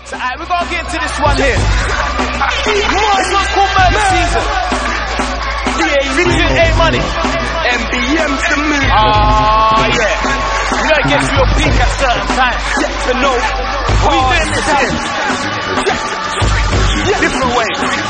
So we're gonna get into this one here. This one's called Murder Season. Featuring A-Money. MBM to me. Yeah. You know it gets real peak at certain times. To know what we doing this time. Different way.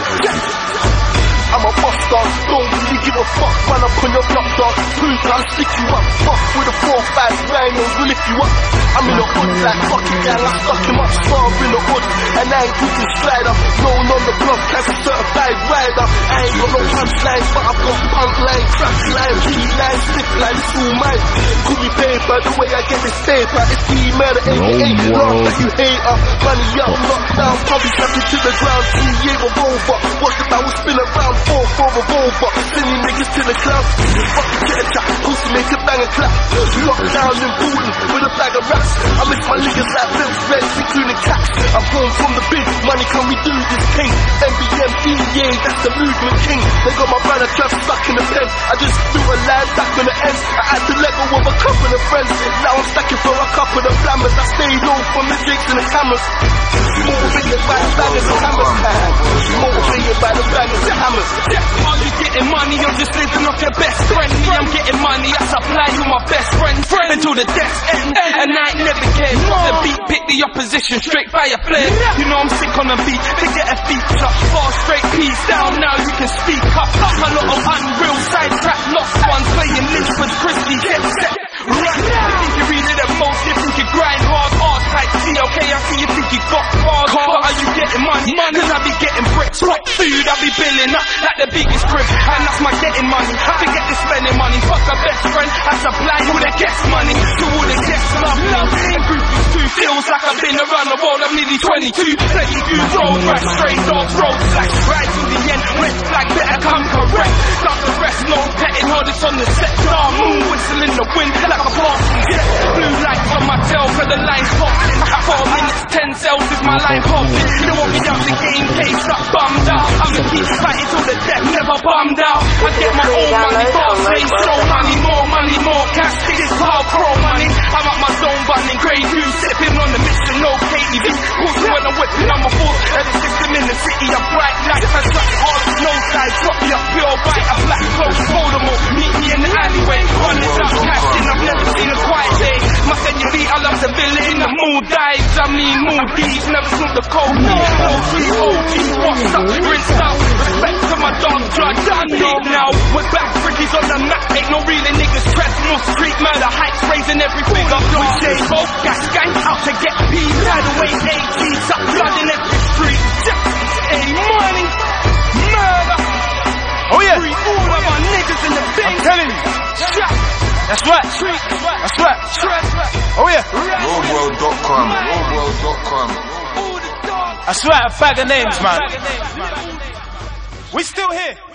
I'm a boss dog, don't really give a fuck when I pull your block dog. Prove that I'll stick you up. Fuck with a 4-5 rhinos will lift you up. I'm in the hood like fucking gang, I stuck him up, starve in the hood. And I ain't talking slider, rolling on the block like a certified rider. I ain't got no punchlines, but I've got punk line, track line, beat line, stick line, it's all mine. Call me paper, the way I get this paper. It's Murda, aka Lord that you hater. Money up, lockdown, probably slapped to the ground. 3 year revolver, watch the barrel spin around. 4 revolver, sending niggas to the clouds. Fucking get a jack, pussy make a bang and clap. Lockdown in Booten with a bag of raps. I miss my niggas like Bills, Reds, including cats. I'm born from the big money, can we do this king? MBM, EA, that's the movement king. They got my brother trapped stuck in the pen. I just threw a line back on the ends. I had to let go of a couple of friends. Now I'm stacking for a couple of flammers. I stay low from the jigs and the cameras. Motivated by the bangers and hammers. Motivated by the bangers and hammers. Are you getting money or just living off your best friend? Me, I'm getting money, I supply you my best friend until the death's end. And I ain't never cared. The beat pick the opposition straight by a flare. You know I'm sick on the beat, they get a feature. Far straight piece down, now you can speak up. A lot of unreal side track, lost ones playing Lynchford Christie, get set. Right, I think you read it at most, you think you grind hard, type G, okay, I see you think you got hard. But are you getting money? Cause I be getting bricks, hot food, I be billing up like the biggest crib. And that's my getting money, I forget the spending money. Fuck a best friend, I supply all the guest money. To all the guests love me, and groupies too. Feels like I've been around the world, I'm nearly 22. Plenty do roll, right, straight dogs, roll flash, right to the end. Red flag, better come correct. Got the rest, no petting hardest on the set. Star moon whistle in the wind like a passing jet. Blue lights on my tail for the lines popping. 4 minutes, 10 cells with my line popping. You want me out the game, case up, bummed out. I'ma keep fighting till the death, never bummed out. I get my own money, boss lane, show money, more cash. This is how pro money. I'm at my zone, bunning, grey view, sipping on the mission, no KTV. Also when I'm whipping, I'm a force. And the system in the city, a bright light. I track hard, no side, drop me up pure white. A black clothes, Voldemort, meet me in the alleyway. Running out, casting, I've never seen a quiet day. My senorita, I love the villain, the mood dives. I mean, mood deeds, never seen the cold. No free OG, washed up, rinsed out. Respect to my dog, judge, I'm deep now. We're back, Ricky's on the map. Ain't no reeling niggas, press, no street murder, heights raising everything up. We say both gas gang out to get peas. Right away, AG's up, blood in every street. A-Money, murder. Oh yeah. Free all of my niggas in the bin. I'm telling you. That's right. That's right. Oh yeah. Roadworld.com. That's right. A bag of names, man. We still here.